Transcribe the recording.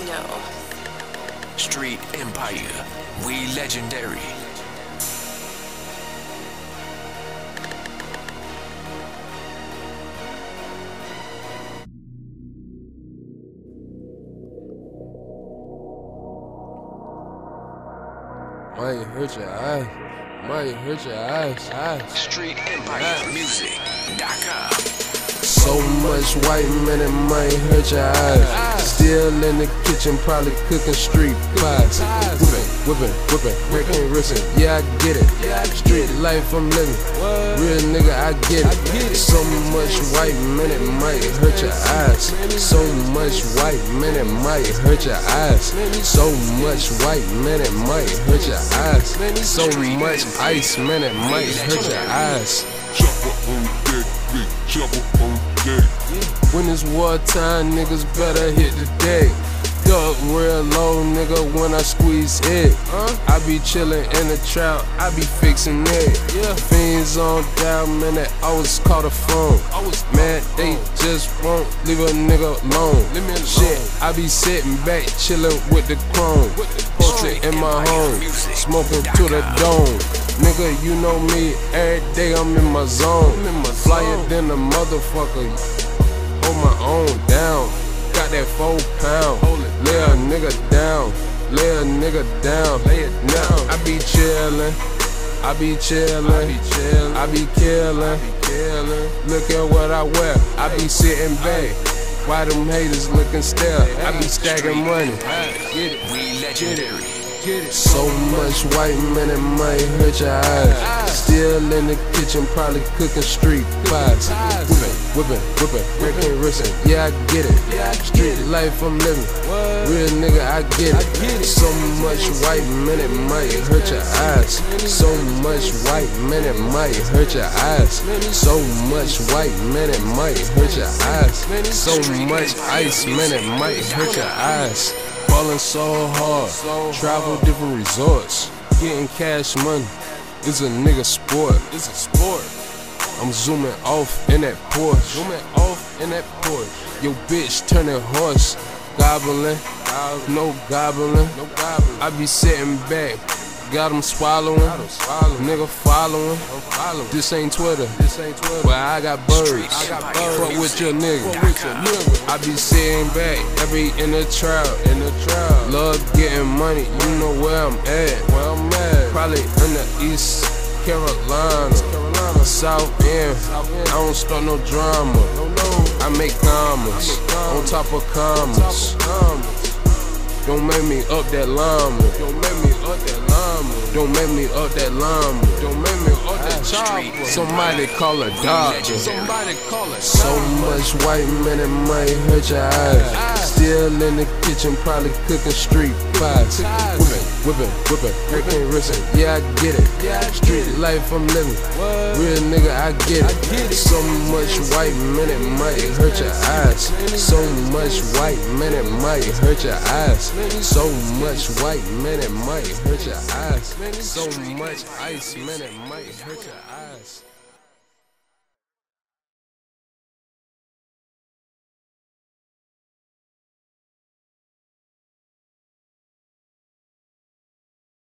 casino. Street Empire, we legendary. Might hurt your eyes. Might hurt your eyes. Street Empire Music.com. So much white men it might hurt your eyes. Still in the kitchen, probably cooking street pies. Whipping, breaking wristing. Yeah, I get it. Street life I'm living. Real nigga, I get it. So much white men it might hurt your eyes. So much white men it might hurt your eyes. So much white men it might hurt your eyes. So much ice man it might hurt your eyes. Chopper on deck, big chopper on deck. When it's wartime, niggas better hit the deck. Duck real low, nigga, when I squeeze it. I be chillin' in the trap, I be fixin' it. Fiends on down, man, they always call the phone. Man, they just won't leave a nigga alone. Shit, I be sitting back, chillin' with the chrome. Portrait in my home, smoking to the dome. Nigga, you know me, every day I'm in my zone. Flyer than a motherfucker, hold my own down. Got that 4 pound, lay a nigga down, lay a nigga down. Now I be chillin', I be chillin', I be killin'. Look at what I wear, I be sitting back. Why them haters looking stale? I be stacking money. Get it, We legendary. get it. So much white men it might hurt your eyes. Still in the kitchen, probably cooking street pies. Whipping, breaking wristing. Yeah, I get it. Street life I'm living. Real nigga, I get it. So much white men it might hurt your eyes. So much white men it might hurt your eyes. So much white men it might hurt your eyes. So much ice man it might hurt your eyes. Ballin' so hard, travel different resorts. Getting cash money is a nigga sport. It's a sport. I'm zooming off in that Porsche. Yo bitch turning horse, gobbling, no gobbling. I be sitting back, got him swallowing, nigga following. This ain't Twitter, but I got birds. Fuck with your nigga. I be sitting back, I be in the trap. Love getting money, you know where I'm at. Probably in the East Carolina, South End. I don't start no drama. I make commas on top of commas. Don't make me up that llama. Don't make me up that llama. Somebody call a doctor. So much white men it might hurt your eyes. Still in the kitchen, probably cooking street pies. Whipping, breaking wristing. Yeah, I get it. Street life I'm living. Real nigga, I get it. So much white men it might hurt your eyes. So much white men it might hurt your eyes. So much white men it might hurt your eyes. So much ice man it might hurt your eyes.